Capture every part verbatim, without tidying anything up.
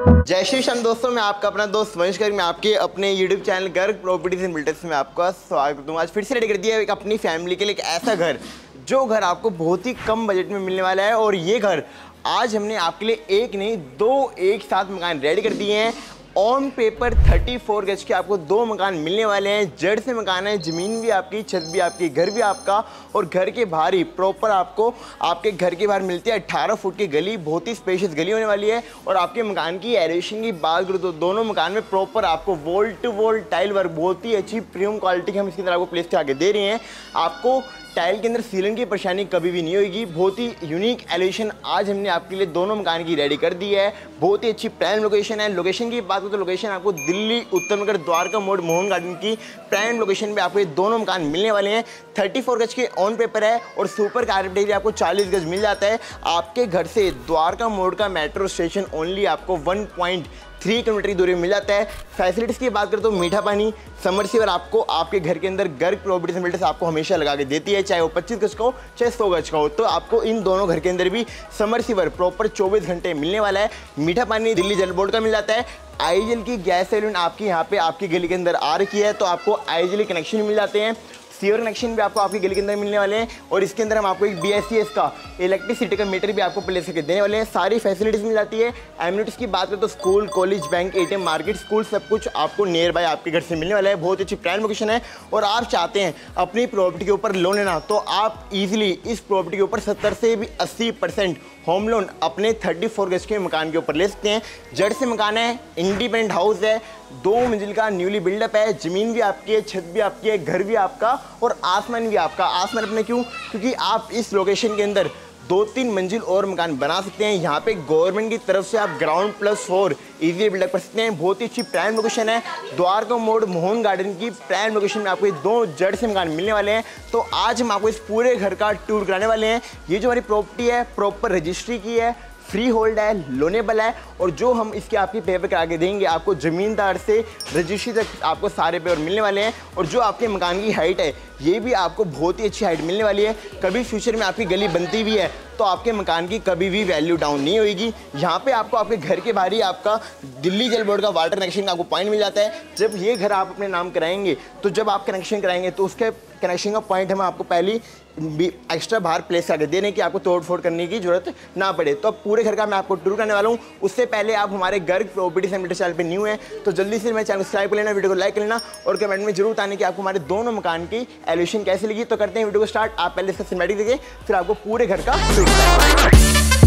जय श्री श्याम दोस्तों, मैं आपका अपना दोस्त वंश गर्ग मैं आपके अपने YouTube channel Garg properties and builders में आपका स्वागत करता हूँ। आज फिर से रेडी कर दिया है एक अपनी फैमिली के लिए एक ऐसा घर जो घर आपको बहुत ही कम बजट में मिलने वाला है। और ये घर आज हमने आपके लिए एक नहीं दो एक साथ मकान रेडी कर दिए हैं। ऑन पेपर चौंतीस गज के आपको दो मकान मिलने वाले हैं। जड़ से मकान है, ज़मीन भी आपकी, छत भी आपकी, घर भी आपका। और घर के बाहर ही प्रॉपर आपको आपके घर के बाहर मिलती है अठारह फुट की गली, बहुत ही स्पेशियस गली होने वाली है। और आपके मकान की एरेशन की बात करूँ तो दोनों मकान में प्रॉपर आपको wall to wall tile work बहुत ही अच्छी प्रीमियम क्वालिटी की हम इसके अंदर आपको प्लेस करके दे रहे हैं। आपको टाइल के अंदर सीलिंग की परेशानी कभी भी नहीं होगी। बहुत ही यूनिक एलिवेशन आज हमने आपके लिए दोनों मकान की रेडी कर दी है। बहुत ही अच्छी प्राइम लोकेशन है। लोकेशन की बात करें तो लोकेशन आपको दिल्ली उत्तर नगर द्वारका मोड़ मोहन गार्डन की प्राइम लोकेशन पे आपको ये दोनों मकान मिलने वाले हैं। चौंतीस गज के ऑन पेपर है और सुपर कारपेट एरिया आपको चालीस गज मिल जाता है। आपके घर से द्वारका मोड़ का मेट्रो स्टेशन ओनली आपको वन पॉइंट थ्री किलोमीटर की दूरी में मिल जाता है। फैसिलिटीज़ की बात करें तो मीठा पानी, समरसीवर आपको आपके घर के अंदर गर्ग प्रॉपर्टीज एंड बिल्डर्स आपको हमेशा लगा के देती है, चाहे वो पच्चीस गज का हो चाहे सौ गज का हो। तो आपको इन दोनों घर के अंदर भी समरसीवर प्रॉपर चौबीस घंटे मिलने वाला है। मीठा पानी दिल्ली जल बोर्ड का मिल जाता है। आईजीएल की गैस सैलून आपकी यहाँ पे आपकी गली के अंदर आ रखी है, तो आपको आईजीएल कनेक्शन मिल जाते हैं। सीवर कनेक्शन भी आपको आपकी गली के अंदर मिलने वाले हैं। और इसके अंदर हम आपको एक बीएससीएस का इलेक्ट्रिसिटी का मीटर भी आपको प्लेस करके देने वाले हैं। सारी फैसिलिटीज़ मिल जाती है। एमिनिटीज़ की बात करें तो school, college, bank, ATM, market, school सब कुछ आपको नियर बाय आपके घर से मिलने वाला है। बहुत अच्छी प्राइम लोकेशन है। और आप चाहते हैं अपनी प्रॉपर्टी के ऊपर लोन लेना तो आप इजीली इस प्रॉपर्टी के ऊपर सत्तर से भी अस्सी परसेंट होम लोन अपने चौंतीस गज के मकान के ऊपर ले सकते हैं। जड़ से मकान है, इंडिपेंडेंट हाउस है, दो मंजिल का न्यूली बिल्डअप है। ज़मीन भी आपकी है, छत भी आपकी है, घर भी आपका और आसमान भी आपका। आसमान अपने क्यों? क्योंकि आप इस लोकेशन के अंदर दो तीन मंजिल और मकान बना सकते हैं। यहाँ पे गवर्नमेंट की तरफ से आप ground plus four easily build up कर सकते हैं। बहुत ही अच्छी प्राइम लोकेशन है। द्वारका मोड़ मोहन गार्डन की प्राइम लोकेशन में आपको ये दो जड़ से मकान मिलने वाले हैं। तो आज हम आपको इस पूरे घर का टूर कराने वाले हैं। ये जो हमारी प्रॉपर्टी है प्रॉपर रजिस्ट्री की है, फ्री होल्ड है, लोनेबल है। और जो हम इसके आपके पेपर करा के देंगे आपको ज़मींदार से रजिस्ट्री तक आपको सारे पेपर मिलने वाले हैं। और जो आपके मकान की हाइट है ये भी आपको बहुत ही अच्छी हाइट मिलने वाली है। कभी फ्यूचर में आपकी गली बनती भी है तो आपके मकान की कभी भी वैल्यू डाउन नहीं होगी। यहाँ पे आपको आपके घर के बाहर ही आपका दिल्ली जल बोर्ड का वाटर कनेक्शन का आपको पॉइंट मिल जाता है। जब ये घर आप अपने नाम कराएंगे तो जब आप कनेक्शन कराएंगे तो उसके कनेक्शन का पॉइंट हम आपको पहले एक्स्ट्रा बाहर प्लेस करके देने की आपको तोड़ फोड़ करने की जरूरत ना पड़े। तो अब पूरे घर का मैं आपको टूर करने वाला हूँ। उससे पहले आप हमारे Garg properties and builders channel पे न्यू है तो जल्दी से मेरे चैनल को सब्सक्राइब कर लेना, वीडियो को लाइक कर लेना और कमेंट में जरूर बताने कि आपको हमारे दोनों मकान की एलिवेशन कैसे लगी। तो करते हैं वीडियो को स्टार्ट। आप पहले इसका सिनेमैटिक देखिए, फिर आपको पूरे घर का टूर कराएंगे।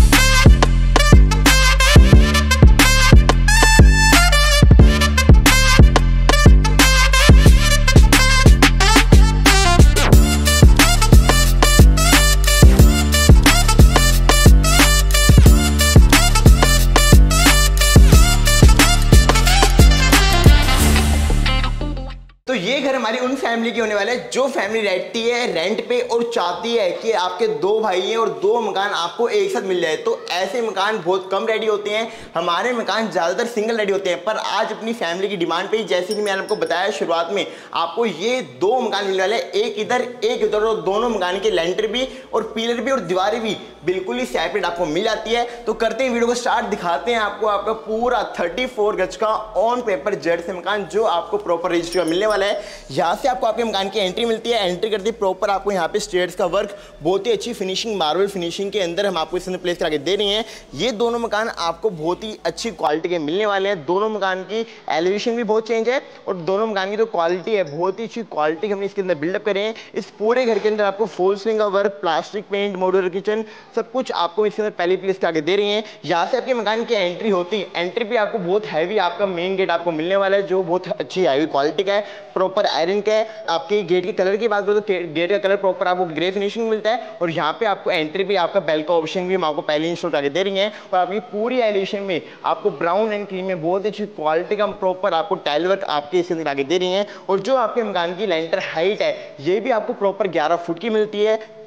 तो ये घर हमारी उन फैमिली की होने वाला है जो फैमिली रहती है रेंट पे और चाहती है कि आपके दो भाई हैं और दो मकान आपको एक साथ मिल जाए। तो ऐसे मकान बहुत कम रेडी होते हैं। हमारे मकान ज़्यादातर सिंगल रेडी होते हैं। पर आज अपनी फैमिली की डिमांड पे जैसे कि मैंने आपको बताया शुरुआत में, आपको ये दो मकान मिलने वाले हैं, एक इधर एक इधर। और दोनों मकान के लेंटर भी और पिलर भी और दीवारें भी बिल्कुल ही सेपरेट आपको मिल जाती है। तो करते हैं वीडियो को स्टार्ट, दिखाते हैं आपको आपका पूरा चौंतीस गज का ऑन पेपर जड़ से मकान जो आपको प्रॉपर रजिस्ट्री का मिलने वाला है। यहाँ से आपको आपके मकान की एंट्री मिलती है। एंट्री करते ही प्रॉपर आपको यहाँ पे स्टेयर्स का वर्क बहुत ही अच्छी फिनिशिंग मार्बल फिनिशिंग के अंदर हम आपको इसमें प्लेस करा के दे रहे हैं। ये दोनों मकान आपको बहुत ही अच्छी क्वालिटी के मिलने वाले हैं। दोनों मकान की एलिवेशन भी बहुत चेंज है और दोनों मकान की जो क्वालिटी है बहुत ही अच्छी क्वालिटी हमने इसके अंदर बिल्डअप करे हैं। इस पूरे घर के अंदर आपको फॉल सीलिंग का work, plastic paint, modular kitchen सब कुछ आपको इसके अंदर पहली प्लेस करा के दे रही है। यहाँ से आपके मकान की एंट्री होती है, एंट्री भी आपको बहुत हैवी आपका मेन गेट आपको मिलने वाला है जो बहुत अच्छी हैवी क्वालिटी का है, प्रॉपर आयरन का है। आपके गेट के कलर की बात करें तो गेट का कलर प्रॉपर आपको ग्रे फिनिशिंग मिलता है। और यहाँ पे आपको एंट्री भी आपका बेल का ऑप्शन भी हम आपको पहले इंस्टॉल करके दे रही हैं। और आपकी पूरी एलिवेशन में आपको ब्राउन एंड क्रीम में बहुत अच्छी क्वालिटी का प्रॉपर आपको टाइल वर्क आपके इसके अंदर आगे दे रही हैं। और जो आपके मकान की लेंटर हाइट है ये भी आपको प्रॉपर ग्यारह फुट की मिलती है।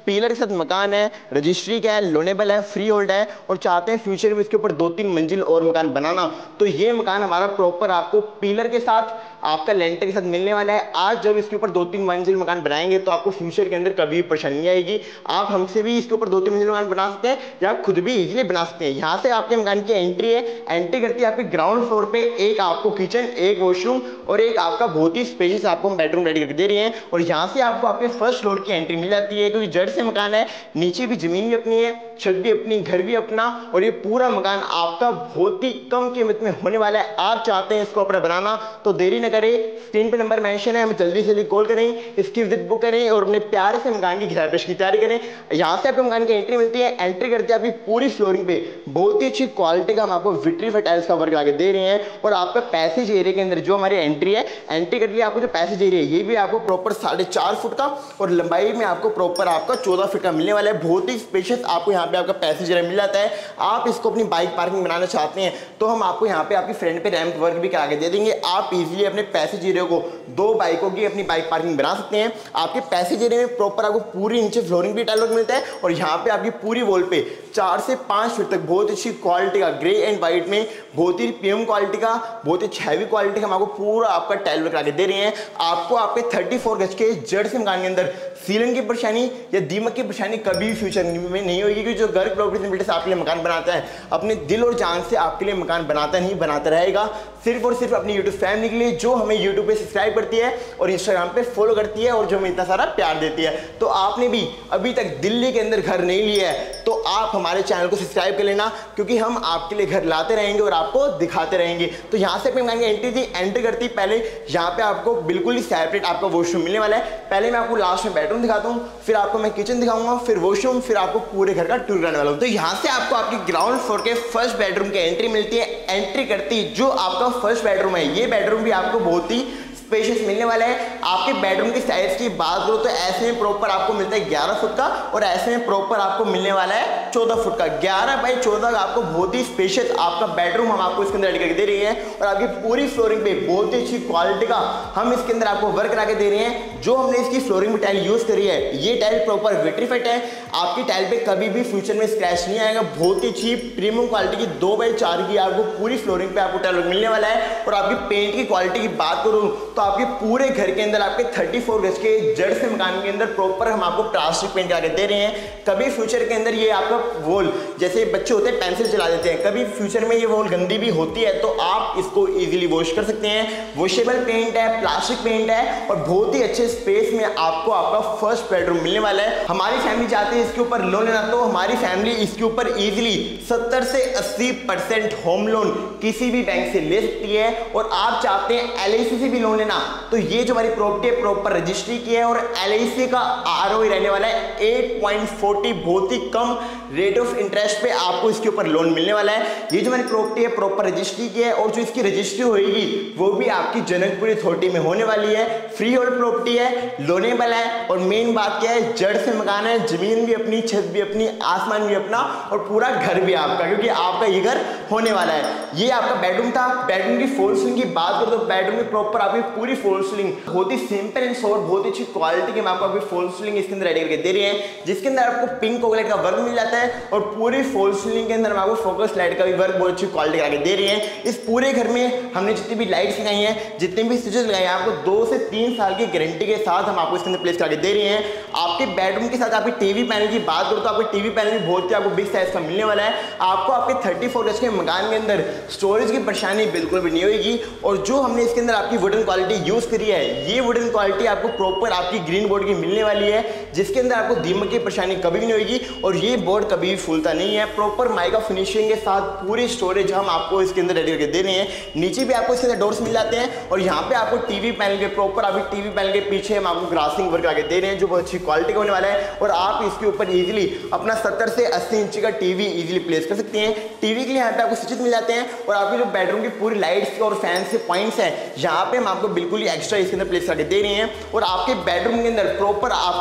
पिलर के साथ मकान है, रजिस्ट्री का है, लोनेबल है, फ्री होल्ड है और चाहते हैं फ्यूचर में इसके ऊपर दो तीन मंजिल और मकान बनाना, तो ये मकान हमारा प्रॉपर आपको पिलर के साथ आपका लेंटर के साथ मिलने वाला है। आज जब इसके ऊपर दो तीन मंजिल मकान बनाएंगे तो आपको फ्यूचर के अंदर कभी भी परेशानी नहीं आएगी। आप हमसे भी इसके ऊपर दो तीन मंजिल मकान बना सकते हैं या आप खुद भी इजीली बना सकते हैं। यहाँ से आपके मकान की एंट्री है, एंट्री करती है आपके ग्राउंड फ्लोर पे एक आपको किचन, एक वॉशरूम और एक आपका बहुत ही स्पेशियस आपको बेडरूम रेडी करके दे रही है। और यहाँ से आपको आपके फर्स्ट फ्लोर की एंट्री मिल जाती है, क्योंकि जड़ से मकान है, नीचे भी जमीन भी अपनी है, छत भी अपनी, घर भी अपना और ये पूरा मकान आपका बहुत ही कम कीमत में होने वाला है। आप चाहते हैं इसको अपना बनाना तो देरी न करें, स्क्रीन पे नंबर मेंशन है, हमें जल्दी से जल्दी कॉल करें, इसकी विजिट बुक करें और अपने प्यार से मकान की गृह प्रवेश की तैयारी करें। यहाँ से आपको मकान की एंट्री मिलती है, एंट्री करते हैं आपकी पूरी फ्लोरिंग पे बहुत ही अच्छी क्वालिटी का हम आपको विट्रीफाइड टाइल्स का वर्क आगे दे रहे हैं। और आपका पैसेज एरिया के अंदर जो हमारी एंट्री है, एंट्री करके आपको जो पैसेज एरिया है ये भी आपको प्रॉपर साढ़े चार फुट का और लंबाई में आपको प्रॉपर आपका चौदह फुट का मिलने वाला है। बहुत ही स्पेशियस आपको यहाँ पे आपका पैसेज एरिया मिल जाता है। आप इसको अपनी बाइक पार्किंग बनाना चाहते हैं तो हम आपको यहाँ पे आपकी फ्रंट पे रैंप वर्क भी करा के दे देंगे। आप इजीली अपने पैसेज एरिया को दो बाइकों की अपनी बाइक पार्किंग बना सकते हैं। आपके पैसेज एरिया में प्रॉपर आपको पूरी नीचे फ्लोरिंग भी टाइल वर्क मिलता है और यहाँ पे आपकी पूरी वॉल पे चार से पाँच फीट तक बहुत अच्छी क्वालिटी का ग्रे एंड व्हाइट में बहुत ही प्रीमियम क्वालिटी का, बहुत ही हैवी क्वालिटी का हम आपको पूरा आपका टाइल वर्क आके दे रहे हैं। आपको आपके चौंतीस गज के जड़ से मकान के अंदर सीलन की परेशानी या दीमक की परेशानी कभी भी फ्यूचर में नहीं होगी, क्योंकि जो गर्ग प्रॉपर्टीज बिल्डर्स आपके लिए मकान बनाता है अपने दिल और जान से आपके लिए मकान बनाता नहीं बनाता रहेगा, सिर्फ और सिर्फ अपनी यूट्यूब फैमिली के लिए जो हमें यूट्यूब पे सब्सक्राइब करती है और इंस्टाग्राम पे फॉलो करती है और जो हमें इतना सारा प्यार देती है। तो आपने भी अभी तक दिल्ली के अंदर घर नहीं लिया है तो आप हमारे चैनल को सब्सक्राइब कर लेना, क्योंकि हम आपके लिए घर लाते रहेंगे और आपको दिखाते रहेंगे। तो यहाँ से अपनी एंट्री थी, एंट्री करती पहले यहाँ पे आपको बिल्कुल ही सेपरेट आपका वॉशरूम मिलने वाला है। पहले मैं आपको लास्ट में बेडरूम दिखाता हूँ, फिर आपको मैं किचन दिखाऊंगा, फिर वॉशरूम, फिर आपको पूरे घर का टूर कराने वाला हूँ। तो यहाँ से आपको आपकी ग्राउंड फ्लोर के फर्स्ट बेडरूम की एंट्री मिलती है। एंट्री करती जो आपका फर्स्ट बेडरूम है, ये बेडरूम भी आपको बहुत ही स्पेशियस मिलने वाला है। आपके बेडरूम की साइज की बात करो तो ऐसे में प्रॉपर आपको मिलता है ग्यारह फुट का और ऐसे में प्रॉपर आपको मिलने वाला है चौदह फुट का। ग्यारह बाई चौदह का आपको बहुत ही स्पेशियस आपका बेडरूम हम आपको इसके अंदर रेडी करके दे रही है। और आपकी पूरी फ्लोरिंग पे बहुत ही अच्छी क्वालिटी का हम इसके अंदर आपको वर्क करा के दे रहे हैं। जो हमने इसकी फ्लोरिंग में टाइल यूज करी है, ये टाइल प्रॉपर विट्रीफाइड है। आपकी टाइल पे कभी भी फ्यूचर में स्क्रैच नहीं आएगा। बहुत ही अच्छी प्रीमियम क्वालिटी की दो बाई चार की आपको पूरी फ्लोरिंग पे आपको टाइल मिलने वाला है। और आपकी पेंट की क्वालिटी की बात करूं तो आपके पूरे घर के अंदर आपके चौंतीस गज के जड़ से मकान के अंदर प्रॉपर हम आपको प्लास्टिक पेंट करके दे रहे हैं। कभी फ्यूचर के अंदर ये आपका वॉल, जैसे बच्चे होते हैं पेंसिल चला देते हैं, कभी फ्यूचर में ये वॉल गंदी भी होती है तो आप इसको इजीली वॉश कर सकते हैं। वॉशेबल पेंट है, प्लास्टिक पेंट है और बहुत ही अच्छे स्पेस में आपको आपका फर्स्ट बेडरूम मिलने वाला है। हमारी फैमिली चाहती है इसके ऊपर लोन लेना तो हमारी फैमिली इसके ऊपर इजीली सत्तर से अस्सी परसेंट होम लोन किसी भी बैंक से ले सकती है। और आप चाहते हैं एल आई सी से भी लोन लेना तो ये जो हमारी प्रॉपर्टी है प्रॉपर रजिस्ट्री की है और एल आई सी का आर ओ आई रहने वाला है आठ पॉइंट चार शून्य, बहुत ही कम रेट ऑफ इंटरेस्ट पे आपको इसके ऊपर लोन मिलने वाला है। ये जो हमारी प्रॉपर्टी है प्रॉपर रजिस्ट्री की है और जो इसकी रजिस्ट्री होगी वो भी आपकी जनकपुरी अथॉरिटी में होने वाली है। फ्री होल्ड प्रॉपर्टी है, लोनेबल है और मेन बात क्या है, जड़ से मकान है, जमीन भी अपनी, छत भी अपनी, आसमान भी अपना और पूरा घर भी आपका, क्योंकि आपका ये घर होने वाला है। ये आपका बेडरूम था। बेडरूम की फॉल सीलिंग की बात करो तो बेडरूम में प्रॉपर आपकी पूरी फॉल सीलिंग बहुत ही सिंपल एंड सोबर, बहुत ही अच्छी क्वालिटी की आपको अभी फॉल सीलिंग इसके अंदर रेडी करके दे रही है, जिसके अंदर आपको पिंक ऑकलाइट का वर्क मिल जाता है और पूरी फॉल सीलिंग के अंदर हम आपको फोकस लाइट का भी वर्क बहुत अच्छी क्वालिटी करके दे रही है। इस पूरे घर में हमने जितनी भी लाइट्स लगाई हैं, जितने भी स्विचेस लगाए हैं, आपको दो से तीन साल की गारंटी के साथ हम आपको इसके अंदर प्लेस करके दे रही हैं। आपके बेडरूम के साथ आपकी टीवी पैनल की बात करो तो आपको टीवी पैनल भी बहुत ही आपको बिग साइज का मिलने वाला है। आपको आपके चौंतीस गज के मकान के अंदर स्टोरेज की परेशानी बिल्कुल भी नहीं होगी। और जो हमने इसके अंदर आपकी वुडन क्वालिटी यूज करी है, ये वुडन क्वालिटी आपको प्रॉपर आपकी ग्रीन बोर्ड की मिलने वाली है, जिसके अंदर आपको दीमक की परेशानी कभी भी नहीं होगी और ये बोर्ड कभी भी फूलता नहीं है। प्रॉपर माइका फिनिशिंग के साथ पूरी स्टोरेज हम आपको इसके अंदर रेडी करके दे रहे हैं। नीचे भी आपको इसके अंदर डोर्स मिल जाते हैं और यहाँ पे आपको टीवी पैनल के प्रॉपर आपकी टीवी पैनल के पीछे हम आपको ग्रासिंग वर्क आके दे रहे हैं, जो बहुत अच्छी क्वालिटी का होने वाला है। और आप इसके ऊपर इजीली अपना सत्तर से अस्सी इंच का टीवी इजीली प्लेस कर सकते हैं। टीवी के लिए यहाँ पे आपको स्विचेस मिल जाते हैं और आपके जो बेडरूम की पूरी लाइट्स और फैन से पॉइंट्स हैं, यहाँ पे हम आपको बिल्कुल ही एक्स्ट्रा इसके अंदर प्लेस करके दे रहे हैं। और आपके बेडरूम के अंदर प्रॉपर आपको एसी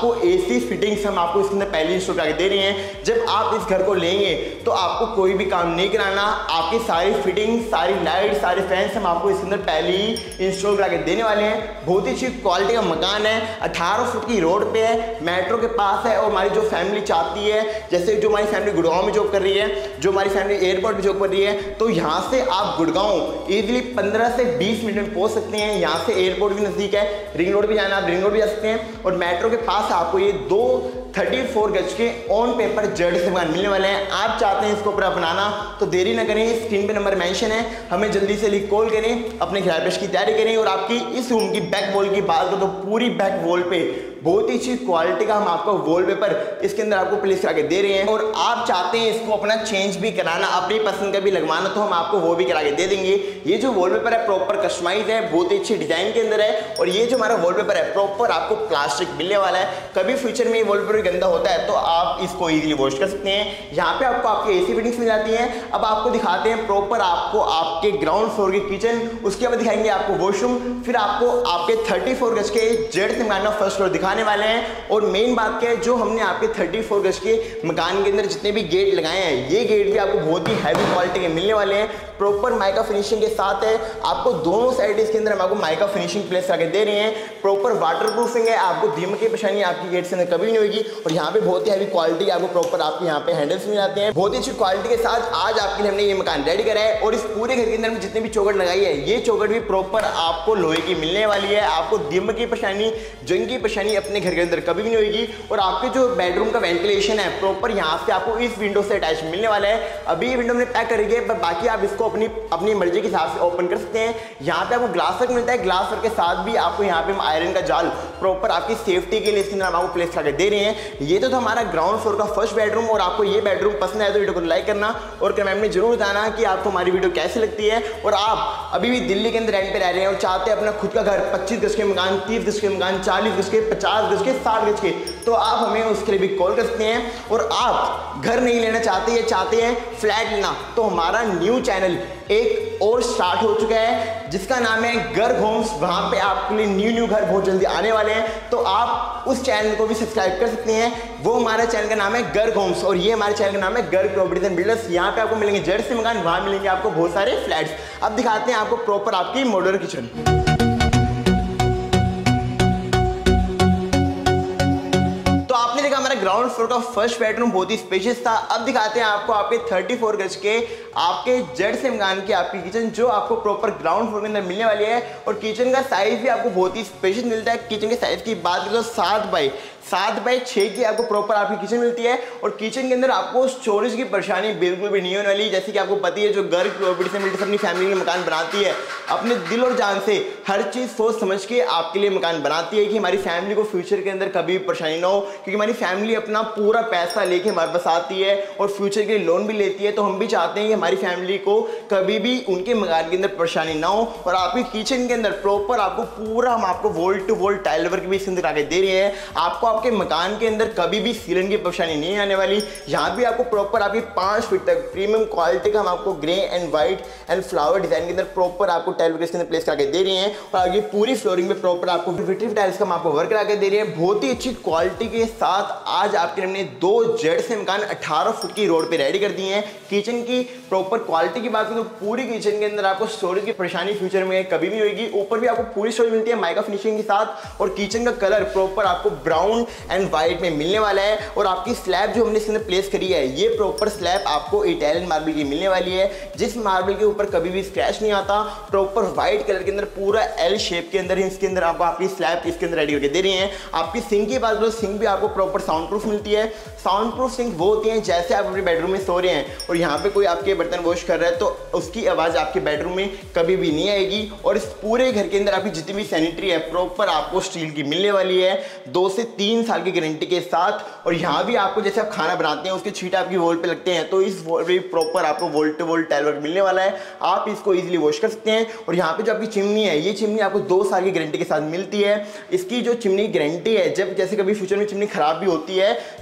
एसी फिटिंग्स हम आपको इसके अंदर पहले इंस्टॉल करके दे रहे हैं। जब आप इस घर को लेंगे तो आपको कोई भी काम नहीं कराना, आपकी सारी फिटिंग, सारी लाइट, सारे फैंस हम आपको इसके अंदर पहले ही इंस्टॉल करा के देने वाले हैं। बहुत ही अच्छी क्वालिटी का मकान है, अठारह फुट की रोड पे है, मेट्रो के पास है। और हमारी जो फैमिली चाहती है, जैसे जो हमारी फैमिली गुड़गांव में जॉब कर रही है, जो हमारी फैमिली एयरपोर्ट पे जॉब कर रही है, तो यहाँ से आप गुड़गांव इजीली पंद्रह से बीस मिनट में पहुंच सकते हैं। यहाँ से एयरपोर्ट भी नजदीक है, रिंग रोड भी जाना आप रिंग रोड भी जा सकते हैं। और मेट्रो के पास आपको ये दो चौंतीस गज के ऑन पेपर जेड से मकान मिलने वाले हैं। आप चाहते हैं इसको ऊपर अपनाना तो देरी ना करें, स्क्रीन पे नंबर मेंशन है, हमें जल्दी से लिख कॉल करें, अपने गृह प्रवेश की तैयारी करें। और आपकी इस रूम की बैक वॉल की बात करो तो पूरी बैक वॉल पे बहुत ही अच्छी क्वालिटी का हम आपको वॉलपेपर इसके अंदर आपको प्लेस करके दे रहे हैं। और आप चाहते हैं इसको अपना चेंज भी कराना, अपनी पसंद का भी लगवाना, तो हम आपको वो भी करा के दे देंगे। ये जो वॉलपेपर है प्रॉपर कस्टमाइज है, बहुत ही अच्छी डिजाइन के अंदर है। और ये जो हमारा वॉलपेपर है प्रॉपर आपको प्लास्टिक मिलने वाला है। कभी फ्यूचर में ये वॉलपेपर गंदा होता है तो आप इसको इजीली वॉश कर सकते हैं। यहाँ पे आपको आपके एसी फिटिंग्स मिल जाती हैं। अब आपको दिखाते हैं प्रॉपर आपको आपके ग्राउंड फ्लोर की किचन, उसके बाद दिखाएंगे आपको वॉशरूम, फिर आपको आपके चौंतीस गज के जेड से मकान फर्स्ट फ्लोर दिखाने वाले हैं। और मेन बात क्या है, जो हमने आपके चौंतीस गज के मकान के अंदर जितने भी गेट लगाए हैं, ये गेट भी आपको बहुत ही हैवी क्वालिटी के मिलने वाले हैं। प्रॉपर माइका फिनिशिंग के साथ है, आपको दोनों साइड इसके अंदर हम आपको माइका फिनिशिंग प्लेस करके दे रहे हैं। प्रॉपर वाटर प्रूफिंग है, आपको दीमक की परेशानी आपकी गेट से अंदर कभी नहीं होगी। और यहाँ पे बहुत ही हैवी क्वालिटी आपको प्रॉपर आपके यहाँ पे हैंडल्स मिल जाते हैं। बहुत ही अच्छी क्वालिटी के साथ आज आपके लिए हमने ये मकान रेडी करा है। और इस पूरे घर के अंदर में जितने भी चौखट लगाई है, ये चौखट भी प्रॉपर आपको लोहे की मिलने वाली है। आपको दीमक की परेशानी, जंग की परेशानी अपने घर के अंदर कभी भी नहीं होगी। और आपके जो बेडरूम का वेंटिलेशन है प्रॉपर यहाँ से आपको इस विंडो से अटैच मिलने वाला है। अभी ये विंडो हमने पैक करी है, पर बाकी आप इसको अपनी अपनी मर्जी के हिसाब से ओपन कर सकते हैं। यहाँ पे आपको ग्लास वर्क मिलता है, ग्लास वर्क के साथ भी आपको यहाँ पे हम आयरन का जाल प्रॉपर आपकी सेफ्टी के लिए इसके अंदर आपको प्लेस करके दे रहे हैं। ये तो था हमारा ग्राउंड फ्लोर का फर्स्ट बेडरूम। और आपको ये बेडरूम पसंद आए तो वीडियो को लाइक करना और कमेंट में जरूर बताना कि आपको हमारी वीडियो कैसी लगती है। और आप अभी भी दिल्ली के अंदर रेंट पे रह रहे हैं और चाहते हैं अपना खुद का घर, पच्चीस गज के मकान, तीस गज के मकान, चालीस गज के, पचास गज के, साठ गज के, तो आप हमें उसके लिए भी कॉल कर सकते हैं। और आप घर नहीं लेना चाहते या चाहते हैं फ्लैट लेना, तो हमारा न्यू चैनल एक और स्टार्ट हो चुका है जिसका नाम है गर्ग होम्स। वहां पे आपके लिए न्यू न्यू घर बहुत जल्दी आने वाले हैं, तो आप उस चैनल को भी सब्सक्राइब कर सकते हैं। वो हमारे चैनल का नाम है गर्ग होम्स और ये हमारे चैनल का नाम है गर्ग प्रॉपर्टीज एंड बिल्डर्स। यहाँ पे आपको मिलेंगे जेड से मकान, वहां मिलेंगे आपको बहुत सारे फ्लैट्स। अब दिखाते हैं आपको प्रॉपर आपकी मॉड्यूलर किचन। हमारा ग्राउंड फ्लोर का फर्स्ट बेडरूम बहुत ही स्पेशियस था। अब दिखाते हैं आपको आपके चौंतीस गज के आपके जेड से मकान की आपकी किचन, जो आपको प्रॉपर ग्राउंड फ्लोर के अंदर मिलने वाली है। और किचन का साइज भी आपको बहुत ही स्पेशियस मिलता है। किचन के साइज की बात करें तो सात बाई सात बाई छः की आपको प्रॉपर आपकी किचन मिलती है। और किचन के अंदर आपको स्टोरेज की परेशानी बिल्कुल भी नहीं होने वाली। जैसे कि आपको पता है, जो गर्ग प्रॉपर्टी से मिलकर अपनी फैमिली के मकान बनाती है, अपने दिल और जान से हर चीज़ सोच समझ के आपके लिए मकान बनाती है कि हमारी फैमिली को फ्यूचर के अंदर कभी भी परेशानी ना हो। क्योंकि हमारी फैमिली अपना पूरा पैसा लेके हमारे पास आती है और फ्यूचर के लिए लोन भी लेती है, तो हम भी चाहते हैं कि हमारी फैमिली को कभी भी उनके मकान के अंदर परेशानी ना हो। और आपकी किचन के अंदर प्रॉपर आपको पूरा हम आपको wall to wall tile work भी इसके अंदर आके दे रहे हैं। आपको आपके मकान के अंदर कभी भी सीलन की परेशानी नहीं आने वाली। यहाँ भी आपको प्रॉपर आपकी पाँच फीट तक प्रीमियम क्वालिटी का हम आपको grey and white and flower design के अंदर प्रॉपर आपको टाइल वर्क इसके अंदर प्लेस करके दे रहे हैं। और आगे पूरी फ्लोरिंग में प्रॉपर आपको विट्रिफ टाइल्स का हम आपको वर्क करके दे रहे हैं। बहुत ही अच्छी क्वालिटी के साथ आज आपके हमने दो जेड से मकान अठारह फुट की रोड पे रेडी कर दिए हैं। किचन की प्रॉपर क्वालिटी की बात करें तो पूरी किचन के अंदर आपको स्टोरेज की परेशानी फ्यूचर में कभी नहीं होगी। ऊपर भी आपको पूरी स्टोरेज मिलती है माइका फिनिशिंग के साथ। और किचन का कलर प्रॉपर आपको ब्राउन एंड व्हाइट में मिलने वाला है। और आपकी स्लैब जो हमने इसके अंदर प्लेस करी है, ये प्रॉपर स्लैब आपको इटालियन मार्बल की मिलने वाली है, जिस मार्बल के ऊपर कभी भी स्क्रैच नहीं आता। प्रॉपर व्हाइट कलर के अंदर पूरा एल शेप के अंदर इसके अंदर आपको आपकी स्लैब इसके अंदर रेडी करके दे रही हैं। आपकी सिंक की बात करो, सिंक भी आपको प्रॉपर साउंड प्रूफ मिलती है। साउंड प्रूफ सिंक वो होती हैं जैसे आप अपने बेडरूम में सो रहे हैं और यहाँ पे कोई आपके बर्तन वॉश कर रहा है तो उसकी आवाज़ आपके बेडरूम में कभी भी नहीं आएगी। और इस पूरे घर के अंदर आपकी जितनी भी सैनिटरी है प्रॉपर आपको स्टील की मिलने वाली है, दो से तीन साल की गारंटी के साथ। और यहाँ भी आपको जैसे आप खाना बनाते हैं उसके छींटे आपकी वॉल पे लगते हैं, तो इस वॉल पे प्रॉपर आपको wall to wall tile work मिलने वाला है। आप इसको इजीली वॉश कर सकते हैं। और यहाँ पे जो आपकी चिमनी है, ये चिमनी आपको दो साल की गारंटी के साथ मिलती है। इसकी जो चिमनी गारंटी है, जब जैसे कभी फ्यूचर में चिमनी खराब भी होती है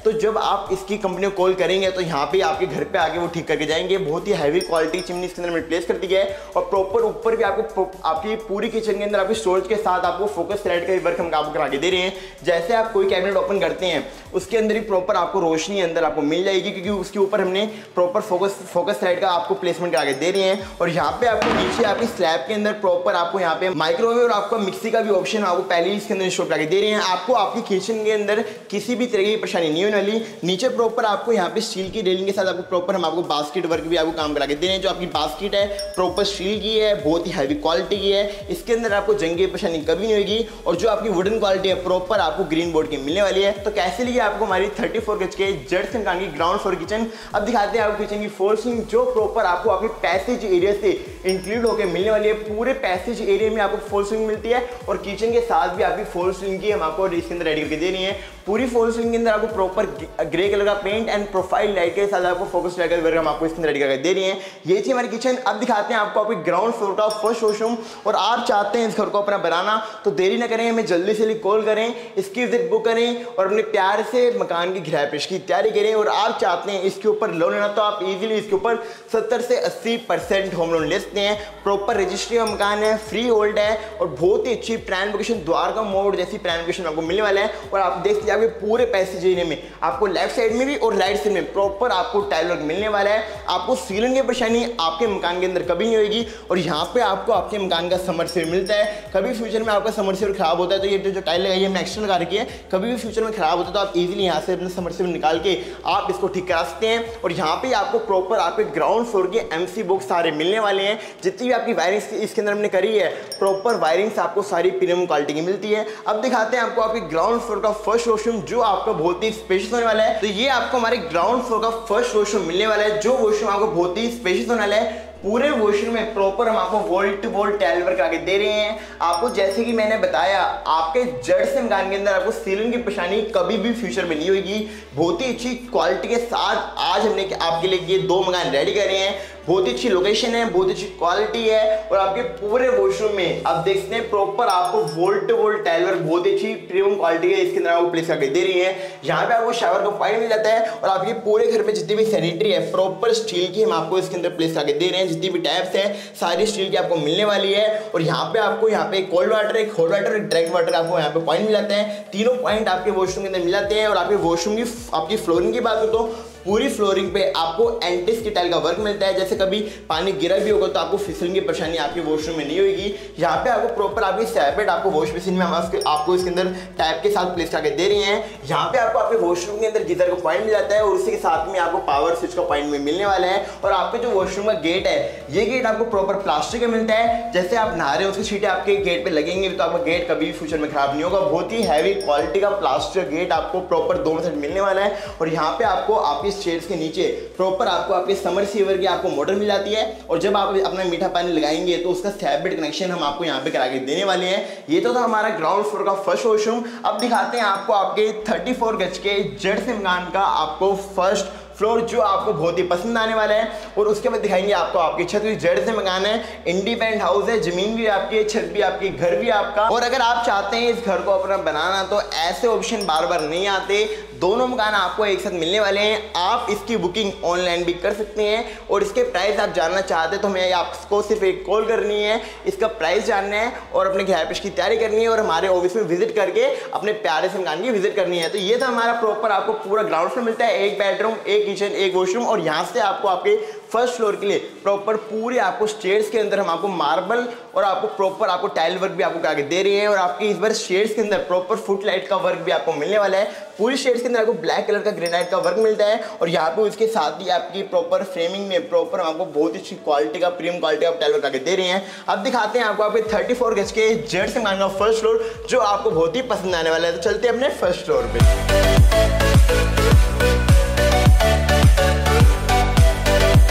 तो जब आप इसकी कंपनी को कॉल करेंगे तो यहाँ पे आपके घर पे आके वो ठीक करके जाएंगे। बहुत ही हैवी क्वालिटी चिमनी इसके अंदर प्लेस कर दी है और प्रॉपर ऊपर भी आपको आपकी पूरी किचन के अंदर आपकी स्टोरेज के साथ आपको फोकस लाइट का वर्क हम आपको करा के दे रहे हैं। जैसे आप कोई कैबिनेट ओपन करते हैं उसके अंदर ही प्रॉपर आपको रोशनी अंदर आपको मिल जाएगी, क्योंकि उसके ऊपर हमने प्रॉपर फोकस फोकस लाइट का आपको प्लेसमेंट करा के दे रहे हैं। और यहाँ पे आपको नीचे आपकी स्लैब के अंदर प्रॉपर आपको यहाँ पे माइक्रोवेव और आपका मिक्सी का भी ऑप्शन आपको पहले ही इसके अंदर इंस्टॉल करा के दे रहे हैं। आपको आपकी किचन के अंदर किसी भी तरह की परेशानी नहीं होने वाली। नीचे प्रॉपर आपको यहाँ पे स्टील की रेलिंग के साथ आपको प्रॉपर हम आपको बास्केट वर्क भी आपको काम करा के दे रहे हैं। जो आपकी बास्केट है प्रॉपर स्टील की है, बहुत ही हैवी क्वालिटी की है, इसके अंदर आपको जंग की परेशानी कभी नहीं होगी। और जो आपकी वुडन क्वालिटी है प्रॉपर आपको ग्रीन बोर्ड की मिलने वाली है। तो कैसे लिए आपको हमारी थर्टी फोर गज के जर्सन मकान की ग्राउंड फ्लोर किचन। अब दिखाते हैं आपको किचन की फोर सीलिंग जो प्रॉपर आपको आपके पैसेज एरिया से इंक्लूड होकर मिलने वाली है। पूरे पैसेज एरिया में आपको फोर सीलिंग मिलती है और किचन के साथ भी आपकी फोर सीलिंग की हम आपको इसके अंदर रेडी करके दे रही है। पूरी फोर सीलिंग के अंदर आपको प्रॉपर ग्रे कलर का पेंट एंड प्रोफाइल लाइट के साथ आपको फोकस लाइट का हम आपको इसके अंदर रेडी करके दे रही है। ये थी हमारी किचन। अब दिखाते हैं आपको आपके ग्राउंड फ्लोर का फर्स्ट वॉशरूम। और आप चाहते हैं इस घर को अपना बनाना तो देरी ना करें, हमें जल्दी से कॉल करें, इसकी विजिट बुक करें और अपने प्यार से मकान की गृह प्रवेश की तैयारी करें। और आप चाहते हैं इसके ऊपर लोन लेना तो आप इजीली इसके ऊपर सत्तर से अस्सी परसेंट होम लोन ले सकते हैं। प्रॉपर रजिस्ट्री का मकान है, फ्री होल्ड है और बहुत ही अच्छी प्राइम लोकेशन द्वारका मोड़ जैसी प्राइम लोकेशन आपको मिलने वाला है। और आप देख लीजिए आपके पूरे पैसेज एरिया में आपको लेफ्ट साइड में भी और राइट साइड में प्रॉपर आपको टाइल वर्क मिलने वाला है। आपको सीलिंग की परेशानी आपके मकान के अंदर कभी नहीं होगी। और यहाँ पे आपको आपके मकान का समरसेबल मिलता है। कभी फ्यूचर में आपका समरसेबल खराब होता है तो ये जो टाइल लगाई हमने एक्स्ट्रा लगा रखी है, कभी भी फ्यूचर में खराब होता है तो आप इजीली यहाँ से अपने समरसेबल निकाल के आप इसको ठीक करा सकते हैं। और यहाँ पे आपको प्रॉपर आपके ग्राउंड फ्लोर के एमसी बॉक्स सारे मिलने वाले हैं। जितनी भी आपकी वायरिंग इसके अंदर हमने करी है प्रॉपर वायरिंग्स आपको सारी प्रीमियम क्वालिटी की मिलती है। अब दिखाते हैं आपको आपके ग्राउंड फ्लोर का फर्स्ट वॉशरूम जो आपका बहुत ही स्पेशियस होने वाला है। तो ये आपको हमारे ग्राउंड फ्लोर का फर्स्ट वॉशरूम मिलने वाला है जो वॉशरूम आपको बहुत ही स्पेशियस होने वाला है। पूरे वॉशरूम में प्रॉपर हम आपको wall to wall tile work आके दे रहे हैं। आपको जैसे कि मैंने बताया आपके जड़ से मकान के अंदर आपको सीलिंग की परेशानी कभी भी फ्यूचर में नहीं होगी। बहुत ही अच्छी क्वालिटी के साथ आज हमने आपके लिए ये दो मकान रेडी कर रहे हैं। बहुत ही अच्छी लोकेशन है, बहुत अच्छी क्वालिटी है और आपके पूरे वॉशरूम में आप देख सकते हैं प्रॉपर आपको wall to wall tile work बहुत अच्छी प्रीमियम क्वालिटी है इसके अंदर आपको प्लेस करके दे रही है। यहाँ पे आपको शावर का पॉइंट मिल जाता है और आपके पूरे घर में जितनी भी सैनिटरी है प्रॉपर स्टील की हम आपको इसके अंदर प्लेस करके दे रहे हैं। जितनी भी टैप्स है सारी स्टील की आपको मिलने वाली है। और यहाँ पे आपको यहाँ पे कोल्ड वाटर, एक हॉट वाटर, एक डायरेक्ट वाटर आपको यहाँ पे पॉइंट मिल जाते हैं। तीनों पॉइंट आपके वॉशरूम के अंदर मिल जाते हैं। और आपके वॉशरूम की आपकी फ्लोरिंग की बात हो तो पूरी फ्लोरिंग पे आपको एंटिस की टाइल का वर्क मिलता है। जैसे कभी पानी गिरा भी होगा तो आपको फिसलने की परेशानी आपके वॉशरूम में नहीं होगी। यहाँ पे आपको प्रॉपर आपकी सेपरेट आपको वॉश बेसिन में हम आपको इसके अंदर टैप के साथ प्लेस करके दे रहे हैं। यहाँ पे आपको आपके वॉशरूम के अंदर गीजर का पॉइंट मिल जाता है और उसी के साथ में आपको पावर स्विच का पॉइंट में मिलने वाला है। और आपके जो वॉशरूम का गेट है ये गेट आपको प्रॉपर प्लास्टिक का मिलता है। जैसे आप नहा रहे हो उसकी सीटें आपके गेट पे लगेंगे तो आपका गेट कभी भी फ्यूचर में खराब नहीं होगा। बहुत ही हैवी क्वालिटी का प्लास्टिक गेट आपको प्रॉपर दोनों साइड मिलने वाला है। और यहाँ पे आपको आपके स्टेयर्स के नीचे प्रॉपर आपको आपके समर सीवर की आपको मोटर मिल जाती है। और जब आप अपना मीठा पानी लगाएंगे तो उसका सेपरेट कनेक्शन हम आपको यहाँ पे करा के देने वाले हैं। ये तो था हमारा ग्राउंड फ्लोर का फर्स्ट वॉशरूम। अब दिखाते हैं आपको आपके थर्टी फोर गज के जड़ से मकान का आपको फर्स्ट फ्लोर जो आपको बहुत ही पसंद आने वाला है। और उसके बाद दिखाएंगे आपको आपकी छत भी जड़ से मकान है, इंडिपेंडेंट हाउस है, जमीन भी आपकी है, छत भी आपकी, घर भी आपका। और अगर आप चाहते हैं इस घर को अपना बनाना तो ऐसे ऑप्शन बार बार नहीं आते। दोनों मकान आपको एक साथ मिलने वाले हैं। आप इसकी बुकिंग ऑनलाइन भी कर सकते हैं और इसके प्राइस आप जानना चाहते हैं तो हमें आपको सिर्फ एक कॉल करनी है, इसका प्राइस जानना है और अपने गृह प्रवेश की तैयारी करनी है और हमारे ऑफिस में विजिट करके अपने प्यारे से मकान की विजिट करनी है। तो ये था हमारा प्रॉपर आपको पूरा ग्राउंड फ्लोर मिलता है, एक बेडरूम, एक किचन, एक वॉशरूम। और यहाँ से आपको आपके फर्स्ट फ्लोर के लिए प्रॉपर पूरे आपको स्टेयर्स के अंदर हम आपको मार्बल और आपको प्रॉपर आपको टाइल वर्क भी आपको करा के दे रहे हैं। और आपके इस बार स्टेयर्स के अंदर प्रॉपर फुट लाइट का वर्क भी आपको मिलने वाला है। पूरी स्टेयर्स के अंदर आपको ब्लैक कलर का ग्रेनाइट का वर्क मिलता है। और यहाँ पे उसके साथ ही आपकी प्रॉपर फ्रेमिंग में प्रॉपर आपको बहुत अच्छी क्वालिटी का प्रीमियम क्वालिटी का टाइल वर्क आके दे रहे हैं। अब दिखाते हैं आपको आपके थर्टी फोर गज के जड़ से मकान का फर्स्ट फ्लोर जो आपको बहुत ही पसंद आने वाला है। तो चलते हैं अपने फर्स्ट फ्लोर पे।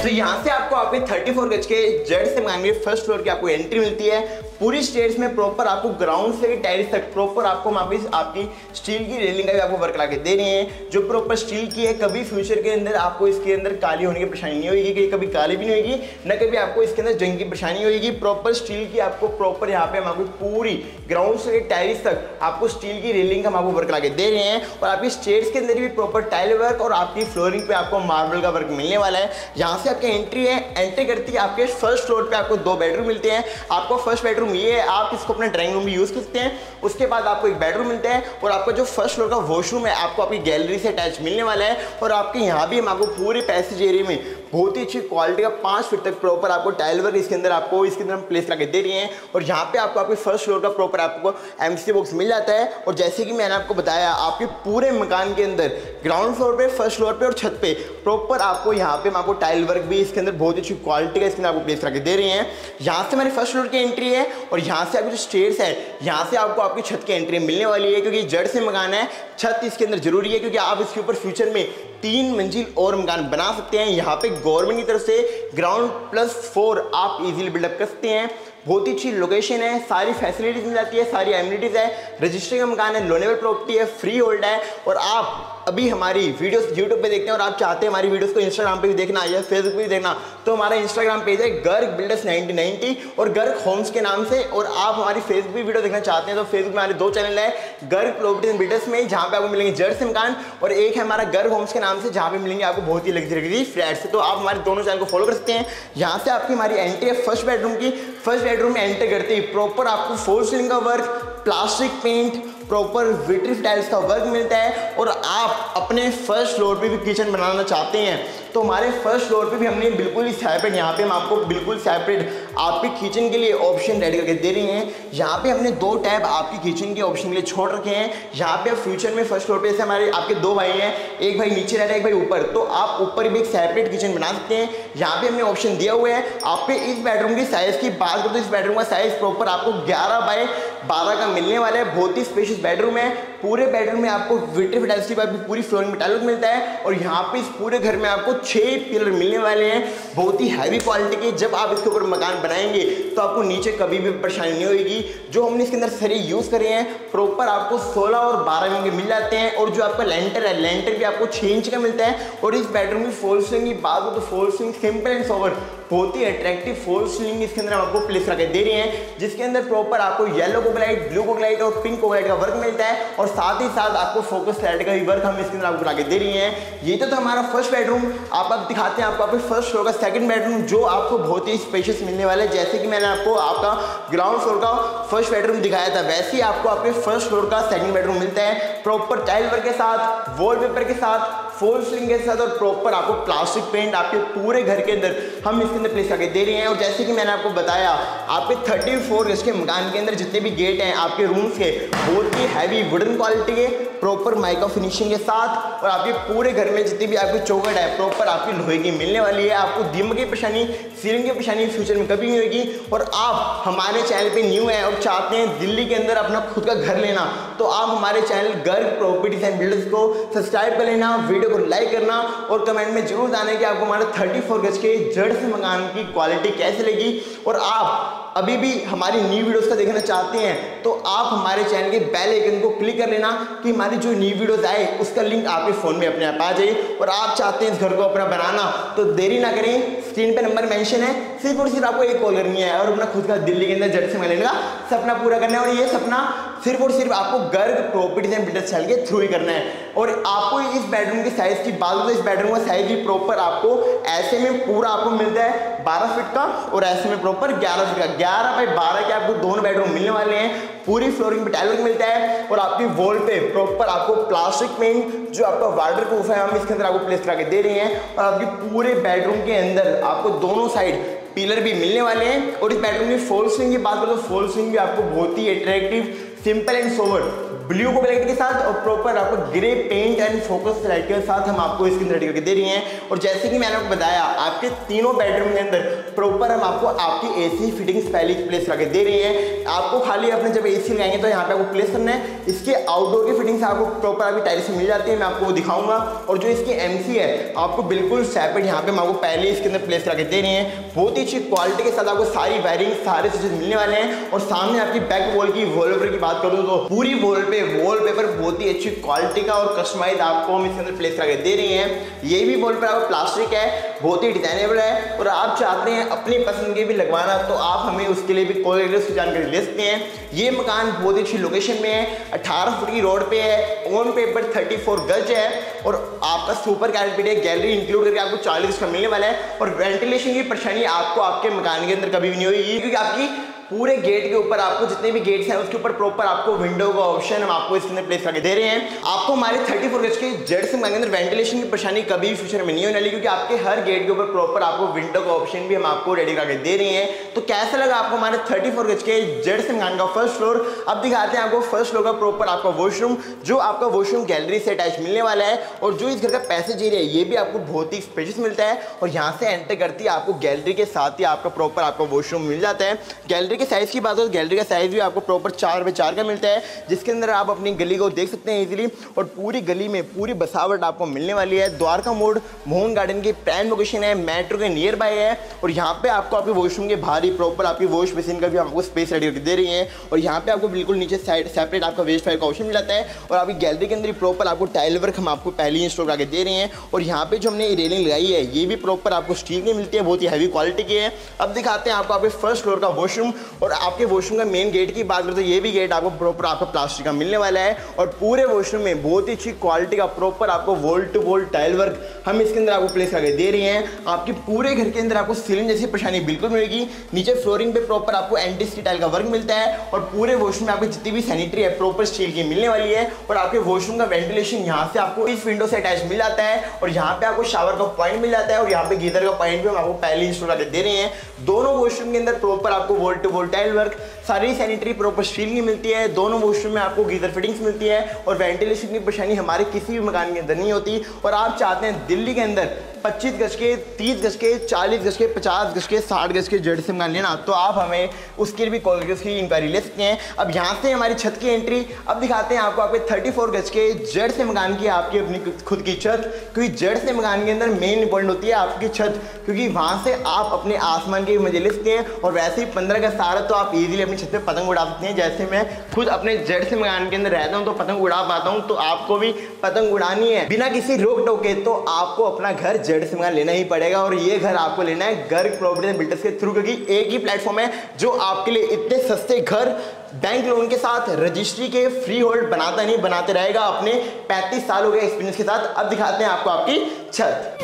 तो यहाँ से आपको आपके चौंतीस गज के जेड से मांगे फर्स्ट फ्लोर की आपको एंट्री मिलती है। पूरी स्टेयर्स में प्रॉपर आपको ग्राउंड से टेरेस तक प्रॉपर आपको वहाँ पे आपकी स्टील की रेलिंग का भी आपको वर्क लगा दे रहे हैं, जो प्रॉपर स्टील की है। कभी फ्यूचर के अंदर आपको इसके अंदर काली होने की परेशानी नहीं होगी, कि कभी काली भी नहीं होगी, न कभी आपको इसके अंदर जंग की परेशानी होगी। प्रॉपर स्टील की आपको प्रॉपर यहाँ पे हम आपको पूरी ग्राउंड से टेरेस तक आपको स्टील की रेलिंग का हम आपको वर्क लगा दे रहे हैं। और आपकी स्टेयर्स के अंदर भी प्रॉपर टाइल वर्क और आपकी फ्लोरिंग पे आपको मार्बल का वर्क मिलने वाला है। यहाँ से आपकी एंट्री है, एंट्री करती है आपके फर्स्ट फ्लोर पे आपको दो बेडरूम मिलते हैं। आपको फर्स्ट बेडरूम ये है, आप इसको अपना ड्राइंग रूम भी यूज कर सकते हैं। उसके बाद आपको एक बेडरूम मिलता है और आपका जो फर्स्ट फ्लोर का वॉशरूम है आपको आपकी गैलरी से अटैच मिलने वाला है। और आपके यहाँ भी हम आपको पूरे पैसेज एरिया में बहुत ही अच्छी क्वालिटी का पाँच फीट तक प्रॉपर आपको टाइल वर्क इसके अंदर आपको इसके अंदर हम प्लेस लगा दे रही हैं। और यहाँ पे आपको आपके फर्स्ट फ्लोर का प्रॉपर आपको एमसी बॉक्स मिल जाता है। और जैसे कि मैंने आपको बताया, आपके पूरे मकान के अंदर ग्राउंड फ्लोर पे, फर्स्ट फ्लोर पे और छत पे प्रॉपर आपको यहाँ पे आपको टाइल वर्क भी इसके अंदर बहुत अच्छी क्वालिटी का इसके अंदर आपको प्लेस लगा दे रही हैं। यहाँ से हमारी फर्स्ट फ्लोर की एंट्री है और यहाँ से आपकी जो स्टेयर्स है यहाँ से आपको आपकी छत की एंट्री मिलने वाली है, क्योंकि जड़ से मकान है, छत इसके अंदर जरूरी है, क्योंकि आप इसके ऊपर फ्यूचर में तीन मंजिल और मकान बना सकते हैं। यहाँ पे गवर्नमेंट की तरफ से ग्राउंड प्लस फोर आप इजीली बिल्डअप कर सकते हैं। बहुत ही अच्छी लोकेशन है, सारी फैसिलिटीज मिल जाती है, सारी एमिनिटीज है, रजिस्ट्री का मकान है, लोनेबल प्रॉपर्टी है, फ्री होल्ड है। और आप अभी हमारी वीडियोस यूट्यूब पे देखते हैं और आप चाहते हैं हमारी वीडियोस को इंस्टाग्राम पे भी देखना या फेसबुक पे भी देखना, तो हमारा इंस्टाग्राम पेज है गर्ग बिल्डर्स नाइनटीन नाइंटी और गर्ग होम्स के नाम से। और आप हमारी फेसबुक पे वीडियो देखना चाहते हैं तो फेसबुक में हमारे दो चैनल है, गर्ग प्रॉपर्टीज एंड बिल्डर्स में जहाँ पे आपको मिलेंगे जड़ से मकान, और एक है हमारा गर्ग होम्स के नाम से जहाँ पे मिलेंगे आपको बहुत ही लग्जरी फ्लैट्स। तो आप हमारे दोनों चैनल को फॉलो कर सकते हैं। यहाँ से आपकी हमारी एंट्री है फर्स्ट बेडरूम की। फर्स्ट बेडरूम में एंटर करते ही प्रॉपर आपको फॉल सीलिंग का work, plastic paint, proper vitrified tiles का वर्क मिलता है। और आप अपने फर्स्ट फ्लोर पे भी किचन बनाना चाहते हैं तो हमारे फर्स्ट फ्लोर पे भी हमने बिल्कुल ही सेपरेट, यहाँ पे हम आपको बिल्कुल सेपरेट आपके किचन के लिए ऑप्शन रेडी करके दे रही हैं। यहाँ पे हमने दो टैब आपकी किचन के ऑप्शन के लिए छोड़ रखे हैं। यहाँ पे आप फ्यूचर में फर्स्ट फ्लोर पे जैसे हमारे आपके दो भाई हैं, एक भाई नीचे रहता है, एक भाई ऊपर, तो आप ऊपर भी एक सेपरेट किचन बना सकते हैं। यहाँ पे हमने ऑप्शन दिया हुआ है। आप पे इस बेडरूम की साइज की बात करो तो इस बेडरूम का साइज प्रॉपर आपको ग्यारह बाय बारह का मिलने वाला है। बहुत ही स्पेशियस बेडरूम है। पूरे बेडरूम में आपको विट्रिफ टाइल्स की पूरी फ्लोरिंग में टाइल मिलता है। और यहाँ पे इस पूरे घर में आपको छह पिलर मिलने वाले हैं, बहुत ही हैवी क्वालिटी के। जब आप इसके ऊपर मकान बनाएंगे तो आपको नीचे कभी भी परेशानी नहीं होगी। जो हमने इसके अंदर सरिये यूज करे हैं प्रॉपर आपको सोलह और बारह इंच के मिल जाते हैं। और जो आपका लेंटर है, लेंटर भी आपको छह इंच का मिलता है। और इस बेडरूम की फॉल सीलिंग की बात हो तो fall ceiling simple and sober, बहुत ही अट्रैक्टिव फॉल सीलिंग इसके अंदर आपको प्लेस करके दे रही है, जिसके अंदर प्रॉपर आपको येलो कोबलाइट, ब्लू कोबलाइट और पिंक कोबलाइट का वर्क मिलता है। और साथ ही साथ आपको फोकस लाइट का भी वर्क हम इसके अंदर आपको बना के दे रही हैं। ये तो, तो हमारा फर्स्ट बेडरूम। आप अब दिखाते हैं आपको आपके फर्स्ट फ्लोर का सेकंड बेडरूम, जो आपको बहुत ही स्पेशियस मिलने वाला है। जैसे कि मैंने आपको आपका ग्राउंड फ्लोर का फर्स्ट बेडरूम दिखाया था, वैसे ही आपको आपके फर्स्ट फ्लोर का सेकंड बेडरूम मिलता है, प्रॉपर टाइल वर्क के साथ, वॉलपेपर के साथ, फॉल सीलिंग के साथ, और प्रॉपर आपको प्लास्टिक पेंट आपके पूरे घर के अंदर हम इसके अंदर प्लेस करके दे रहे हैं। और जैसे कि मैंने आपको बताया, आपके चौंतीस गज के मकान के अंदर जितने भी गेट हैं आपके रूम्स के, बहुत ही हैवी वुडन क्वालिटी के, प्रॉपर माइका फिनिशिंग के साथ। और आपके पूरे घर में जितनी भी आपकी चौखट है प्रॉपर आपकी लोहे की मिलने वाली है। आपको दीमक की परेशानी, सीलिंग की परेशानी फ्यूचर में कभी नहीं होगी। और आप हमारे चैनल पे न्यू हैं और चाहते हैं दिल्ली के अंदर अपना खुद का घर लेना, तो आप हमारे channel Garg properties and builders को सब्सक्राइब कर लेना, वीडियो को लाइक करना और कमेंट में जरूर बताना कि आपको हमारे चौंतीस गज के जड़ से मकान की क्वालिटी कैसे लगी। और आप अभी भी हमारी न्यू वीडियोस का देखना चाहते हैं तो आप हमारे चैनल के बेल आइकन को क्लिक कर लेना कि हमारी जो न्यू वीडियोस आए उसका लिंक आपके फ़ोन में अपने आप आ जाए। और आप चाहते हैं इस घर को अपना बनाना तो देरी ना करें, स्क्रीन पे नंबर मेंशन है, सिर्फ और सिर्फ आपको एक कॉल करनी है और अपना खुद का दिल्ली के अंदर जड़ से लेने का सपना पूरा करना है। और ये सपना सिर्फ और सिर्फ आपको Garg properties and builders channel के थ्रू ही करना है। और आपको इस बेडरूम की साइज की बात हो तो इस बेडरूम का साइज भी प्रॉपर आपको ऐसे में पूरा आपको मिलता है बारह फीट का और ऐसे में प्रॉपर ग्यारह फीट का। ग्यारह बाई बारह के आपको दोनों बेडरूम मिलने वाले हैं। पूरी फ्लोरिंग पे टाइल वर्क मिलता है और आपकी वॉल पे प्रॉपर आपको प्लास्टिक पेंट जो आपका वाटर प्रूफ है हम इसके अंदर आपको प्लेस करा के दे रहे हैं। और आपके पूरे बेडरूम के अंदर आपको दोनों साइड पिलर भी मिलने वाले हैं। और इस बेडरूम की फॉल सीलिंग की बात करें तो फॉल सीलिंग भी आपको बहुत ही attractive, simple and sober, blue को ब्लैक के साथ और प्रॉपर आपको grey paint and focus light के साथ हम आपको इसके अंदर रेडी करके दे रही हैं। और जैसे कि मैंने आपको बताया, आपके तीनों बेडरूम के अंदर प्रॉपर हम आपको आपकी एसी फिटिंग्स पहले प्लेस करके दे रही है। आपको खाली अपने जब एसी लगाएंगे तो यहाँ पे आपको प्लेस करना है। इसके आउटडोर की फिटिंग्स आपको प्रॉपर आपकी टाइल्स से मिल जाती है, मैं आपको वो दिखाऊंगा। और जो इसकी एमसी है आपको बिल्कुल सेपरेट यहाँ पे हम आपको पहले इसके अंदर प्लेस करके दे रही है। बहुत ही अच्छी क्वालिटी के साथ आपको सारी वायरिंग सारे स्विचेस मिलने वाले हैं। और सामने आपकी बैक वॉल की वॉलपेपर की बात करूँ तो पूरी वॉल पे वॉलपेपर बहुत ही अच्छी क्वालिटी का और कस्टमाइज आपको हम इसके अंदर प्लेस करके दे रही हैं। ये भी वॉलपेपर आपको प्लास्टिक है, बहुत ही डिजाइनेबल है। और आप चाहते हैं अपनी पसंद के भी लगवाना तो आप हमें उसके लिए भी कॉल करके उसकी जानकारी ले सकते हैं। ये मकान बहुत ही अच्छी लोकेशन में है, अठारह फुट की रोड पे है, ऑन पेपर चौंतीस गज है और आपका सुपर कैरेपेट गैलरी इंक्लूड करके आपको चालीस का मिलने वाला है। और वेंटिलेशन की परेशानी आपको आपके मकान के अंदर कभी भी नहीं होगी, क्योंकि आपकी पूरे गेट के ऊपर आपको जितने भी गेट्स हैं उसके ऊपर प्रॉपर आपको विंडो का ऑप्शन हम आपको इसके अंदर प्लेस करके दे रहे हैं। आपको हमारे चौंतीस गज के जेड से मकान के अंदर वेंटिलेशन की परेशानी कभी भी फ्यूचर में नहीं होने वाली, क्योंकि आपके हर गेट के ऊपर प्रॉपर आपको विंडो का ऑप्शन भी हम आपको रेडी करके दे रहे हैं। तो कैसा लगा आपको हमारे चौंतीस गज के जेड से मकान का फर्स्ट फ्लोर। अब दिखाते हैं आपको फर्स्ट फ्लोर का प्रॉपर आपका वॉशरूम, जो आपका वॉशरूम गैलरी से अटैच मिलने वाला है। और जो इस घर का पैसेज एरिया है ये भी आपको बहुत ही स्पेशियस मिलता है। और यहाँ से एंटर करती है आपको गैलरी के साथ ही आपका प्रॉपर आपका वॉशरूम मिल जाता है। गैलरी के साइज की बात हो, गैलरी का साइज भी आपको प्रॉपर चार बाई चार का मिलता है, जिसके अंदर आप अपनी गली को देख सकते हैं इजीली। और पूरी गली में पूरी बसावट आपको मिलने वाली है। द्वारका मोड़ मोहन गार्डन की प्राइम लोकेशन है, मेट्रो के नियर बाय है। और यहाँ पे आपको आपके वॉशरूम के बाहर ही प्रॉपर आपकी वॉश बेसिन का भी आपको स्पेस रेडी करके दे रही है। और यहाँ पे आपको बिल्कुल नीचे साइड सेपरेट आपका वेस्ट फायर का ऑप्शन मिल जाता है। और आपकी गैलरी के अंदर प्रॉपर आपको टाइल वर्क हम आपको पहले ही इंस्टॉल करके दे रहे हैं। और यहाँ पे जो हमने रेलिंग लगाई है ये भी प्रॉपर आपको स्टील की मिलती है, बहुत ही हैवी क्वालिटी की है। अब दिखाते हैं आपको आपके फर्स्ट फ्लोर का वॉशरूम। और आपके वॉशरूम का मेन गेट की बात करें तो ये भी गेट आपको प्रॉपर आपका प्लास्टिक का मिलने वाला है। और पूरे वॉशरूम में बहुत ही अच्छी क्वालिटी का प्रॉपर आपको wall to wall tile work हम इसके अंदर आपको प्लेस करके दे रही हैं। आपकी पूरे घर के अंदर आपको सीलिंग जैसी परेशानी बिल्कुल मिलेगी। नीचे फ्लोरिंग पे प्रॉपर आपको एंटी स्टील टाइल का वर्क मिलता है। और पूरे वॉशरूम में आपको जितनी भी सैनिटरी है प्रॉपर स्टील की मिलने वाली है। और आपके वॉशरूम का वेंटिलेशन यहाँ से आपको इस विंडो से अटैच मिल जाता है। और यहाँ पे आपको शावर का पॉइंट मिल जाता है। और यहाँ पे गीजर का पॉइंट भी हम आपको पहले इंस्टॉल करके दे रहे हैं। दोनों वॉशरूम के अंदर प्रॉपर आपको wall to wall tile work, सारी सैनिटरी प्रॉपर स्टील की मिलती है। दोनों वॉशरूम में आपको गीजर फिटिंग्स मिलती है। और वेंटिलेशन की परेशानी हमारे किसी भी मकान के अंदर नहीं होती। और आप चाहते हैं दिल्ली के अंदर पच्चीस गज के, तीस गज के, चालीस गज के, पचास गज के, साठ गज के जेड से मकान लेना तो आप हमें उसके लिए भी कॉल करके उसकी इंक्वायरी ले सकते हैं। अब यहाँ से हमारी छत की एंट्री अब दिखाते हैं आपको आपके चौंतीस गज के जेड से मकान की आपकी अपनी खुद की छत, क्योंकि जेड से मकान के अंदर मेन इंपॉर्टेंट होती है आपकी छत, क्योंकि वहाँ से आप अपने आसमान के मजे ले सकते हैं। और वैसे ही पंद्रह का सारा तो आप इजीली अपनी छत पे पतंग उड़ा सकते हैं। जैसे मैं खुद अपने जेड से मकान के अंदर रहता हूँ तो पतंग उड़ा पाता हूँ, तो आपको भी पतंग उड़ानी है बिना किसी रोक टोके तो आपको अपना घर जेड से मकान लेना ही पड़ेगा। और ये घर आपको लेना है गर्ग प्रॉपर्टीज एंड बिल्डर्स के थ्रू, क्योंकि एक ही प्लेटफॉर्म है जो आपके लिए इतने सस्ते घर बैंक लोन के साथ रजिस्ट्री के फ्री होल्ड बनाता नहीं बनाते रहेगा अपने पैंतीस सालों के एक्सपीरियंस के साथ। अब दिखाते हैं आपको आपकी छत।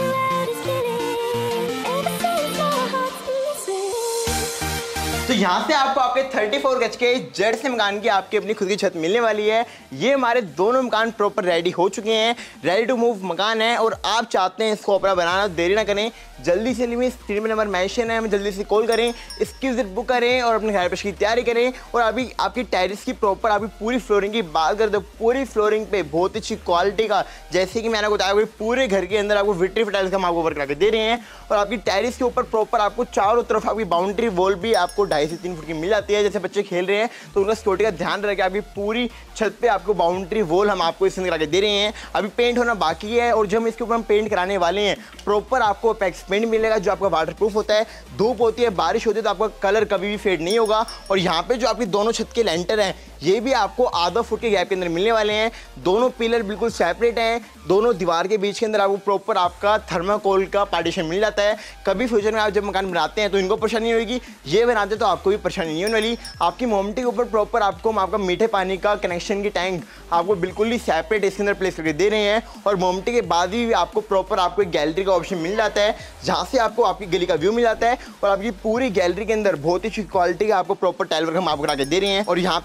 तो यहाँ से आपको आपके चौंतीस गज के जेड से मकान की आपकी अपनी खुद की छत मिलने वाली है। ये हमारे दोनों मकान प्रॉपर रेडी हो चुके हैं, रेडी टू मूव मकान है। और आप चाहते हैं इसको अपना बनाना, देरी ना करें, जल्दी से लिमिट स्क्रीन में नंबर मेंशन है, हमें जल्दी से कॉल करें, इसकी विजिट बुक करें और अपने घर पर की तैयारी करें। और अभी आपकी टेरेस की प्रॉपर आपकी पूरी फ्लोरिंग की बात करें तो पूरी फ्लोरिंग पे बहुत अच्छी क्वालिटी का, जैसे कि मैंने बताया पूरे घर के अंदर आपको विट्री टाइल्स का हम आपको वर्क करके दे रहे हैं। और आपकी टेरेस के ऊपर प्रॉपर आपको चारों तरफ आपकी बाउंड्री वॉल भी आपको ढाई से तीन फुट की मिल जाती है। जैसे बच्चे खेल रहे हैं तो उनका सिक्योरिटी का ध्यान रख के आपकी पूरी छत पे आपको बाउंड्री वॉल हम आपको इसमें करा के दे रहे हैं। अभी पेंट होना बाकी है और जब हम इसके ऊपर हम पेंट कराने वाले हैं प्रॉपर आपको पैक्स पेंट मिलेगा जो आपका वाटरप्रूफ होता है। धूप होती है, बारिश होती है तो आपका कलर कभी भी फेड नहीं होगा। और यहाँ पे जो आपकी दोनों छत के लेंटर हैं ये भी आपको आधा फुट के गैप के अंदर मिलने वाले हैं। दोनों पिलर बिल्कुल सेपरेट हैं, दोनों दीवार के बीच के अंदर आपको प्रॉपर आपका थर्माकोल का पार्टीशन मिल जाता है। कभी फ्यूचर में आप जब मकान बनाते हैं तो इनको परेशानी होगी, ये बनाते तो आपको भी परेशानी नहीं होने वाली। आपकी मोमटी के ऊपर प्रॉपर आपको हम आपका मीठे पानी का कनेक्शन की टैंक आपको बिल्कुल ही सेपरेट इसके अंदर प्लेस करके दे रहे हैं। और मोमटी के बाद भी आपको प्रॉपर आपको एक गैलरी का ऑप्शन मिल जाता है जहाँ से आपको आपकी गली का व्यू मिल जाता है। और आपकी पूरी गैलरी के अंदर बहुत ही अच्छी क्वालिटी का आपको प्रॉपर टाइल वर्क हम आपको करा के दे रहे हैं। और यहाँ पे आप इजीली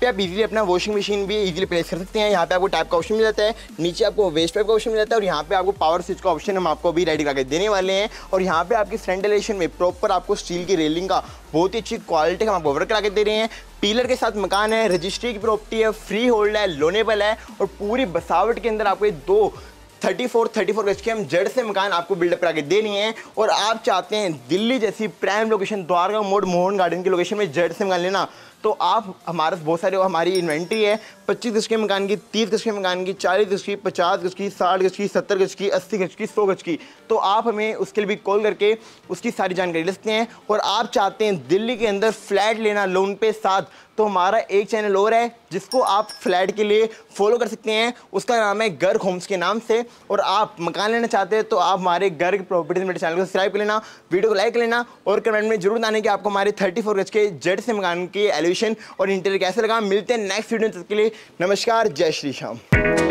इजीली अपना वॉशिंग मशीन भी इजीली प्लेस कर सकते हैं। यहाँ पे आपको टैप का ऑप्शन मिल जाता है, नीचे आपको वेस्ट पाइप का ऑप्शन मिल जाता है और यहाँ पे आपको पावर स्विच का ऑप्शन हम आपको अभी रेडी करके देने वाले हैं। और यहाँ पे आपकी फ्रंट एलिवेशन में प्रॉपर आपको स्टील की रेलिंग का बहुत ही अच्छी क्वालिटी हम आपको वर्क करा के दे रहे हैं। पिलर के साथ मकान है, रजिस्ट्री की प्रॉपर्टी है, फ्री होल्ड है, लोनेबल है और पूरी बसावट के अंदर आपको दो चौंतीस चौंतीस गज के हम जड़ से मकान आपको बिल्डअप करा के देनी है। और आप चाहते हैं दिल्ली जैसी prime location Dwarka Mor Mohan garden की लोकेशन में जड़ से मकान लेना, तो आप हमारे बहुत सारे हमारी इन्वेंट्री है पच्चीस गज के मकान की, तीस गज के मकान की, चालीस गज की, पचास गज की, साठ गज की, सत्तर गज की, अस्सी गज की, सौ गज की। तो आप हमें उसके लिए भी कॉल करके उसकी सारी जानकारी ले सकते हैं। और आप चाहते हैं दिल्ली के अंदर फ्लैट लेना लोन पे साथ, तो हमारा एक चैनल और है जिसको आप फ्लैट के लिए फॉलो कर सकते हैं, उसका नाम है गर्ग होम्स के नाम से। और आप मकान लेना चाहते हैं तो आप हमारे गर्ग प्रॉपर्टीज मेरे चैनल को सब्सक्राइब कर लेना, वीडियो को लाइक कर लेना और कमेंट में जरूर बताने कि आपको हमारे चौंतीस गज के जेड से मकान के एलिवेशन और इंटीरियर कैसे लगा। मिलते हैं नेक्स्ट वीडियो, तक के लिए नमस्कार, जय श्री श्याम।